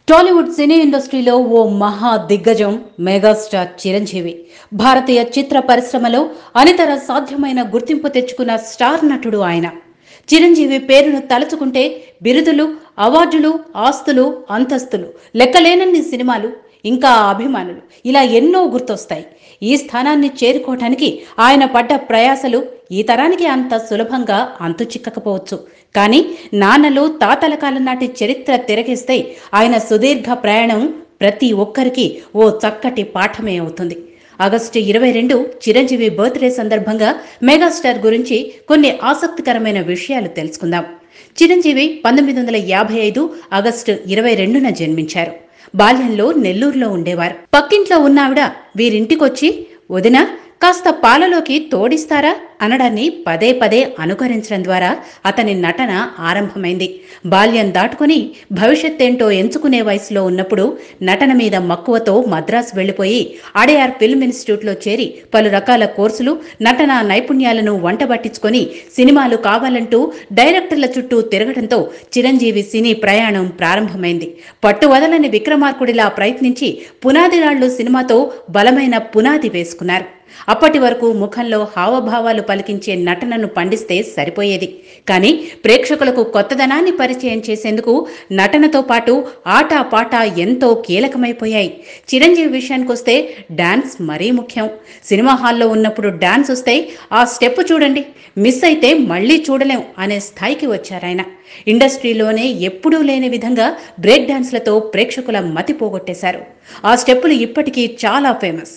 టాలీవుడ్ సినీ ఇండస్ట్రీలో ఓ మహా దిగ్గజం మెగాస్టార్ చిరంజీవి. భారతీయ చిత్ర పరిశ్రమలో అనితర సాధ్యమైన గుర్తింపు తెచ్చుకున్న స్టార్ నటుడు ఆయన. చిరంజీవి పేరును తలుచుకుంటే బిరుదులు, అవార్డులు, ఆస్తులు, అంతస్తులు, లెక్కలేనన్ని సినిమాలు, ఇంకా అభిమానులు, ఇలా ఎన్నో గుర్తొస్తాయి. ఈ స్థానాన్ని చేరుకోవటానికి ఆయన పడ్డ ప్రయాసలు ఈ తరానికి అంత సులభంగా అంతు చిక్కకపోవచ్చు. కానీ నాన్నలు, తాతల కాలం నాటి చరిత్ర తిరగేస్తే ఆయన సుదీర్ఘ ప్రయాణం ప్రతి ఒక్కరికి ఓ చక్కటి పాఠమే అవుతుంది. ఆగస్టు 22 చిరంజీవి బర్త్డే సందర్భంగా మెగాస్టార్ గురించి కొన్ని ఆసక్తికరమైన విషయాలు తెలుసుకుందాం. చిరంజీవి 1955 ఆగస్టు 22న జన్మించారు. బాల్యంలో నెల్లూరులో ఉండేవారు. పక్కింట్లో ఉన్నావిడ వీరింటికొచ్చి, "వదినా, కాస్త పాలలోకి తోడిస్తారా?" అనడాన్ని పదే పదే అనుకరించడం ద్వారా అతని నటన ఆరంభమైంది. బాల్యం దాటుకుని భవిష్యత్తేంటో ఎంచుకునే వయసులో ఉన్నప్పుడు నటన మీద మక్కువతో మద్రాసు వెళ్లిపోయి అడయార్ ఫిల్మ్ ఇన్స్టిట్యూట్లో చేరి పలు రకాల కోర్సులు, నటనా నైపుణ్యాలను వంటబట్టించుకొని సినిమాలు కావాలంటూ డైరెక్టర్ల చుట్టూ తిరగడంతో చిరంజీవి సినీ ప్రయాణం ప్రారంభమైంది. పట్టువదలని విక్రమార్కుడిలా ప్రయత్నించి పునాదిరాళ్లు సినిమాతో బలమైన పునాది వేసుకున్నారు. అప్పటి వరకు ముఖంలో హావభావాలు పలికించే నటనను పండిస్తే సరిపోయేది. కానీ ప్రేక్షకులకు కొత్తదనాన్ని పరిచయం చేసేందుకు నటనతో పాటు ఆటా పాట ఎంతో కీలకమైపోయాయి. చిరంజీవి విషయానికొస్తే డాన్స్ మరీ ముఖ్యం. సినిమా హాల్లో ఉన్నప్పుడు డాన్స్ వస్తే ఆ స్టెప్ చూడండి, మిస్ అయితే మళ్లీ చూడలేం అనే స్థాయికి వచ్చారాయన. ఇండస్ట్రీలోనే ఎప్పుడూ లేని విధంగా బ్రేక్ డాన్స్లతో ప్రేక్షకుల మతి పోగొట్టేశారు. ఆ స్టెప్పులు ఇప్పటికీ చాలా ఫేమస్.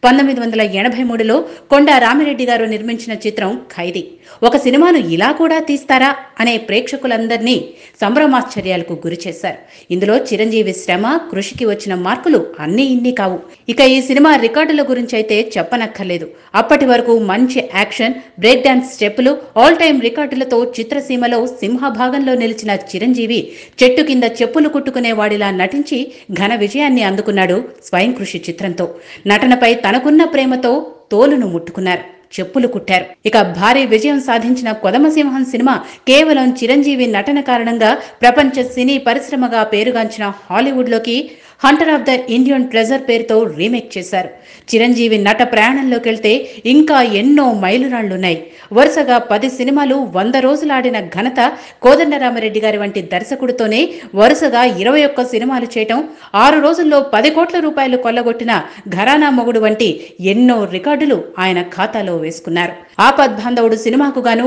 1983లో కొండా రామిరెడ్డి గారు నిర్మించిన చిత్రం ఖైదీ. ఒక సినిమాను ఇలా కూడా తీస్తారా అనే ప్రేక్షకులందరినీ సంభ్రమాశ్చర్యాలకు గురిచేశారు. ఇందులో చిరంజీవి శ్రమ, కృషికి వచ్చిన మార్కులు అన్నీ ఇన్ని కావు. ఇక ఈ సినిమా రికార్డుల గురించి అయితే చెప్పనక్కర్లేదు. అప్పటి వరకు మంచి యాక్షన్, బ్రేక్ డాన్స్ స్టెప్పులు, ఆల్ టైమ్ రికార్డులతో చిత్రసీమలో సింహభాగంలో నిలిచిన చిరంజీవి చెట్టు కింద చెప్పులు కుట్టుకునేవాడిలా నటించి ఘన విజయాన్ని అందుకున్నాడు స్వయం కృషి చిత్రంతో. నటనపై తనకున్న ప్రేమతో తోలును ముట్టుకున్నారు, చెప్పులు కుట్టారు. ఇక భారీ విజయం సాధించిన కొదమసింహం సినిమా కేవలం చిరంజీవి నటన కారణంగా ప్రపంచ సినీ పరిశ్రమగా పేరుగాంచిన హాలీవుడ్లోకి hunter of the Indian treasure పేరుతో రీమేక్ చేశారు. చిరంజీవి నట ప్రయాణంలోకెళ్తే ఇంకా ఎన్నో మైలురాళ్లున్నాయి. వరుసగా 10 సినిమాలు 100 రోజులాడిన ఘనత కోదండరామిరెడ్డి గారి వంటి దర్శకుడితోనే వరుసగా 21 సినిమాలు చేయటం, 6 రోజుల్లో 10 కోట్ల రూపాయలు కొల్లగొట్టిన ఘరానా మొగుడు వంటి ఎన్నో రికార్డులు ఆయన ఖాతాలో వేసుకున్నారు. ఆపద్బాంధవుడు సినిమాకు గాను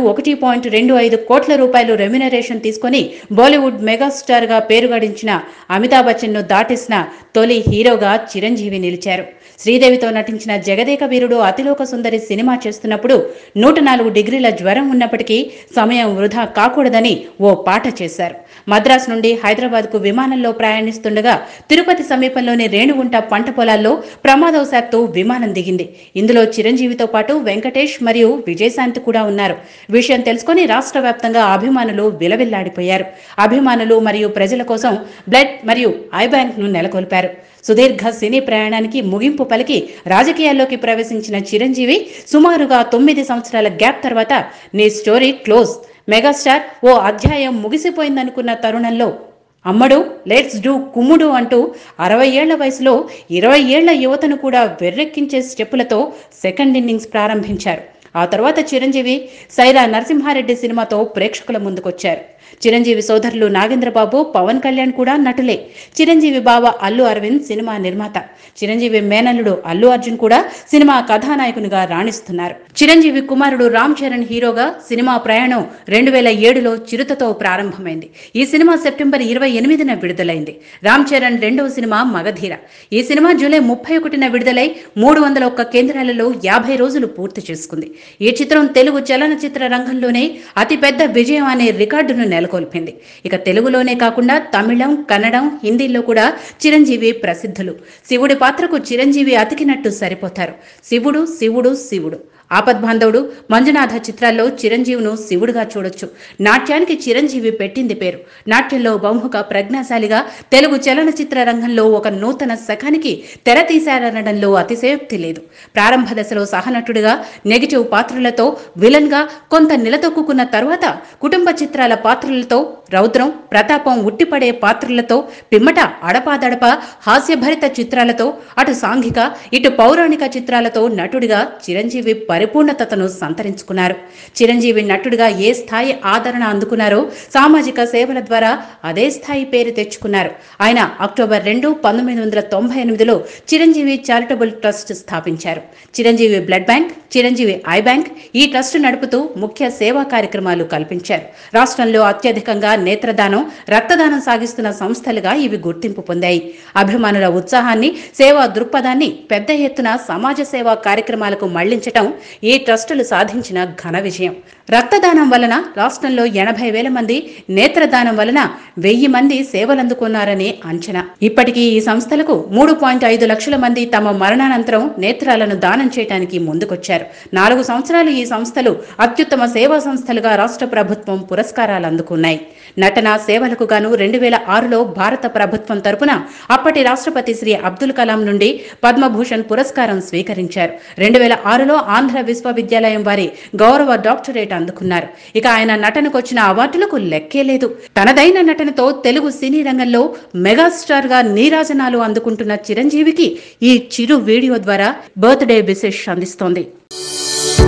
1.25 కోట్ల రూపాయలు రెమ్యునరేషన్ తీసుకుని బాలీవుడ్ మెగాస్టార్ గా పేరుగడించిన అమితాబ్ బచ్చన్ ను దాటేసిన తొలి హీరోగా చిరంజీవి నిలిచారు. శ్రీదేవితో నటించిన జగదేక వీరుడు అతిలోక సుందరి సినిమా చేస్తున్నప్పుడు 104 డిగ్రీల జ్వరం ఉన్నప్పటికీ సమయం వృధా కాకూడదని ఓ పాట చేశారు. మద్రాసు నుండి హైదరాబాద్కు విమానంలో ప్రయాణిస్తుండగా తిరుపతి సమీపంలోని రేణుగుంట పంట పొలాల్లో ప్రమాదవశాత్తు విమానం దిగింది. ఇందులో చిరంజీవితో పాటు వెంకటేష్ మరియు విజయశాంతి కూడా ఉన్నారు. విషయం తెలుసుకుని రాష్ట్ర వ్యాప్తంగా అభిమానులు విలవిల్లాడిపోయారు. అభిమానులు మరియు ప్రజల కోసం బ్లడ్ మరియు ఐ బ్యాంక్ ను నెలకొల్పారు. సుదీర్ఘ సినీ ప్రయాణానికి ముగింపు పలికి రాజకీయాల్లోకి ప్రవేశించిన చిరంజీవి సుమారుగా 9 సంవత్సరాల గ్యాప్ తర్వాత నీ స్టోరీ క్లోజ్, మెగాస్టార్ ఓ అధ్యాయం ముగిసిపోయిందనుకున్న తరుణంలో అమ్మడు లెట్స్ డూ కుమ్ముడు అంటూ 60 ఏళ్ల వయసులో 20 ఏళ్ల యువతను కూడా వెర్రెక్కించే స్టెప్పులతో సెకండ్ ఇన్నింగ్స్ ప్రారంభించారు. ఆ తర్వాత చిరంజీవి సైరా నరసింహారెడ్డి సినిమాతో ప్రేక్షకుల ముందుకొచ్చారు. చిరంజీవి సోదరులు నాగేంద్రబాబు, పవన్ కళ్యాణ్ కూడా నటులే. చిరంజీవి బావ అల్లు అరవింద్ సినిమా నిర్మాత. చిరంజీవి మేనల్లుడు అల్లు అర్జున్ కూడా సినిమా కథానాయకునిగా రాణిస్తున్నారు. చిరంజీవి కుమారుడు రామ్ చరణ్ హీరోగా సినిమా ప్రయాణం 2007లో చిరుతతో ప్రారంభమైంది. ఈ సినిమా సెప్టెంబర్ 28న విడుదలైంది. రామ్ చరణ్ రెండవ సినిమా మగధీర. ఈ సినిమా జూలై 31న విడుదలై 301 కేంద్రాలలో 50 రోజులు పూర్తి చేసుకుంది. ఈ చిత్రం తెలుగు చలనచిత్ర రంగంలోనే అతిపెద్ద విజయం అనే రికార్డును నెలకొల్పింది. ఇక తెలుగులోనే కాకుండా తమిళం, కన్నడం, హిందీలో కూడా చిరంజీవి ప్రసిద్ధులు. శివుడి పాత్రకు చిరంజీవి అతికినట్టు సరిపోతారు. శివుడు శివుడు శివుడు. ఆపద్బాంధవుడు, మంజునాథ చిత్రాల్లో చిరంజీవిను శివుడుగా చూడొచ్చు. నాట్యానికి చిరంజీవి పెట్టింది పేరు. నాట్యంలో బహుముఖ ప్రజ్ఞాశాలిగా తెలుగు చలనచిత్ర రంగంలో ఒక నూతన శకానికి తెర తీశారనడంలో అతిశయోక్తి లేదు. ప్రారంభ దశలో సహనటుడిగా నెగిటివ్ పాత్రలతో విలన్ గా కొంత నిలదొక్కున్న తర్వాత కుటుంబ చిత్రాల పాత్రలతో రౌద్రం, ప్రతాపం ఉట్టిపడే పాత్రలతో, పిమ్మట అడపాదడప హాస్యభరిత చిత్రాలతో, అటు సాంఘిక ఇటు పౌరాణిక చిత్రాలతో నటుడిగా చిరంజీవి పరిపూర్ణతను సంతరించుకున్నారు. చిరంజీవి నటుడిగా ఏ స్థాయి ఆదరణ అందుకున్నారో సామాజిక సేవల ద్వారా అదే స్థాయి పేరు తెచ్చుకున్నారు. ఆయన అక్టోబర్ 2, 1998లో చిరంజీవి చారిటబుల్ ట్రస్ట్ స్థాపించారు. Chiranjeevi blood bank, Chiranjeevi eye bank ఈ ట్రస్ట్ నడుపుతూ ముఖ్య సేవా కార్యక్రమాలు కల్పించారు. రాష్ట్రంలో అత్యధికంగా నేత్రదానం, రక్తదానం సాగిస్తున్న సంస్థలుగా ఇవి గుర్తింపు పొందాయి. అభిమానుల ఉత్సాహాన్ని, సేవా దృక్పథాన్ని పెద్ద ఎత్తున సమాజ సేవా కార్యక్రమాలకు మళ్లించటం ఈ ట్రస్టులు సాధించిన ఘన విజయం. రక్తదానం వలన రాష్ట్రంలో 80,000 మంది, నేత్రదానం వలన 1,000 మంది సేవలందుకున్నారని అంచనా. ఇప్పటికీ ఈ సంస్థలకు 3.5 లక్షల మంది తమ మరణానంతరం నేత్రాలను దానం చేయడానికి ముందుకొచ్చారు. 4 సంవత్సరాలు ఈ సంస్థలు అత్యుత్తమ సేవా సంస్థలుగా రాష్ట్ర ప్రభుత్వం పురస్కారాలు అందుకున్నాయి. నటన సేవలకు గాను 2006లో భారత ప్రభుత్వం తరపున అప్పటి రాష్ట్రపతి శ్రీ అబ్దుల్ కలాం నుండి పద్మభూషణ్ పురస్కారం స్వీకరించారు. 2006లో ఆంధ్ర విశ్వవిద్యాలయం వారి గౌరవ డాక్టరేట్ అందుకున్నారు. ఇక ఆయన నటనకొచ్చిన అవార్డులకు లెక్కే లేదు. తనదైన నటనతో తెలుగు సినీ రంగంలో మెగాస్టార్ గా నీరాజనాలు అందుకుంటున్న చిరంజీవికి ఈ చిరు వీడియో ద్వారా బర్త్డే విశేష్ అందిస్తోంది.